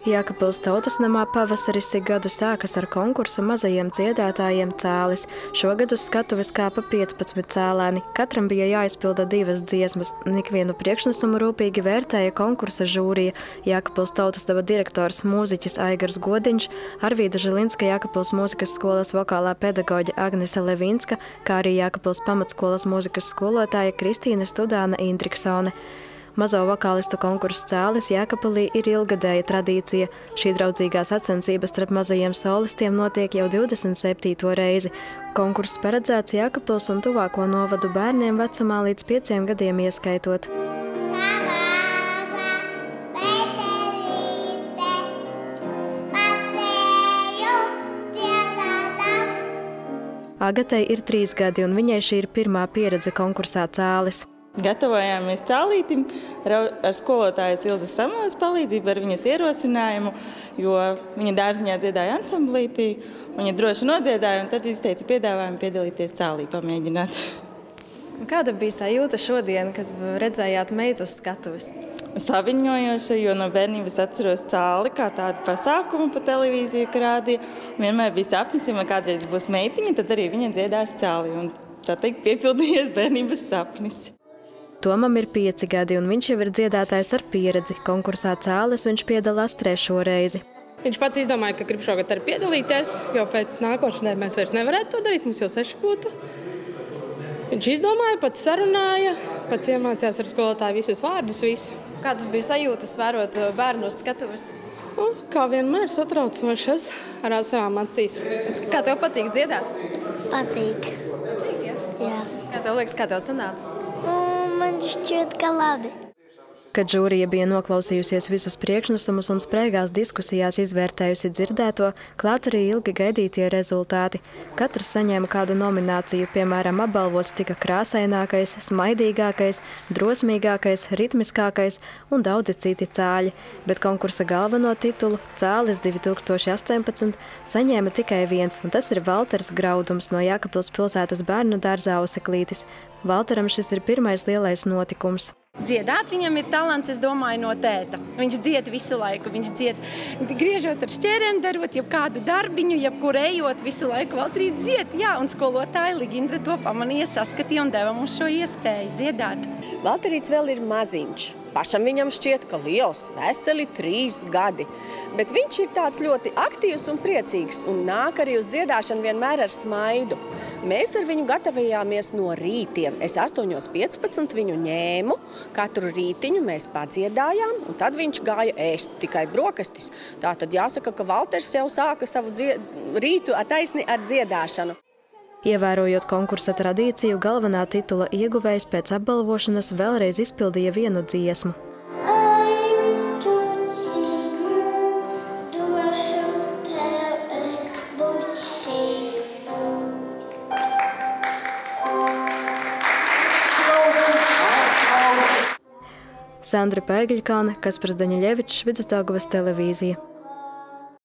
Jēkabpils tautas namā pavasaris ik gadu sākas ar konkursu mazajiem dziedātājiem cēlis. Šogad uz skatuves kāpa 15 cēlēni. Katram bija jāizpilda 2 dziesmas, un ikvienu priekšnesumu rūpīgi vērtēja konkursa žūrija. Jēkabpils tautas daba direktors mūziķis Aigars Godiņš, Arvīda Žilinska Jēkabpils mūzikas skolas vokālā pedagoģe Agnese Levinska, kā arī Jēkabpils pamatskolas mūzikas skolotāja Kristīna Studāna Indriksone. Mazo vokālistu konkursu cēlis Jēkabpilī ir ilgadēja tradīcija. Šī draudzīgā sacensības starp mazajiem solistiem notiek jau 27. reizi. Konkurss paredzēts Jēkabpils un tuvāko novadu bērniem vecumā līdz 5 gadiem ieskaitot. Agatei ir 3 gadi, un viņai šī ir pirmā pieredze konkursā cēlis. Gatavojāmies cēlītim ar skolotājas Ilzas Samuēlas palīdzību, ar viņas ierosinājumu, jo viņa dārziņā dziedāja ansamblītī, viņa droši nodziedāja, un tad izteica piedāvājumu piedalīties cēlī, pamēģināt. Kāda bija sajūta šodien, kad redzējāt meitu uz skatuves? Saviņojoša, jo no bērnības atceros cēli kā tādu pasākumu pa televīziju, ka rādīja. Vienmēr bija sapnis, ja man kādreiz būs meitiņa, tad arī viņa dziedās cēlī, un tā teikt piepildījies bērnības sapnis. Tomam ir 5 gadi, un viņš jau ir dziedātājs ar pieredzi. Konkursā cēlis viņš piedalās 3. reizi. Viņš pats izdomāja, ka grib šogad arī piedalīties, jo pēc nākošanai mēs vairs nevarētu to darīt, mums jau 6 būtu. Viņš izdomāja, pats sarunāja, pats iemācījās ar skolotāju visus vārdus, visu. Kādas bija sajūtas vērot bērnu uz skatuves? Kā vienmēr satraucošas, ar asarām acīs. Kā tev patīk dziedāt? Patīk. Patīk, ja? Jā. Kā tev liekas, kā tev sanāca? Man šķiet, ka labi. Kad žūrija bija noklausījusies visus priekšnesumus un spreigās diskusijās izvērtējusi dzirdēto, klāt arī ilgi gaidītie rezultāti. Katrs saņēma kādu nomināciju, piemēram, apbalvots tika krāsainākais, smaidīgākais, drosmīgākais, ritmiskākais un daudzi citi cēļi. Bet konkursa galveno titulu Cēlis 2018 saņēma tikai viens, un tas ir Valters Graudums no Jēkabpils pilsētas bērnu dārzā Auseklītis. Valteram šis ir pirmais lielais notikums. Dziedāt viņam ir talants, es domāju, no tēta. Viņš dzied visu laiku, viņš dzied, griežot ar šķērēm, darot jebkādu darbiņu, jebkur ejot, visu laiku Valtrī dzied. Jā, un skolotāja Ligindra to pamanīja, saskatīja un deva mums šo iespēju dziedāt. Valterīts vēl ir maziņš. Pašam viņam šķiet, ka liels, veseli 3 gadi. Bet viņš ir tāds ļoti aktīvs un priecīgs un nāk arī uz dziedāšanu vienmēr ar smaidu. Mēs ar viņu gatavojāmies no rītiem. Es 8:15 viņu ņēmu, katru rītiņu mēs padziedājām, un tad viņš gāja ēst tikai brokastis. Tātad jāsaka, ka Valters jau sāka savu rītu taisni ar dziedāšanu. Ievērojot konkursa tradīciju, galvenā titula ieguvējs pēc apbalvošanas vēlreiz izpildīja vienu dziesmu. Sandra Pēgļkāne, Kaspars Daņeļevičs, Vidusdaugavas televīzija.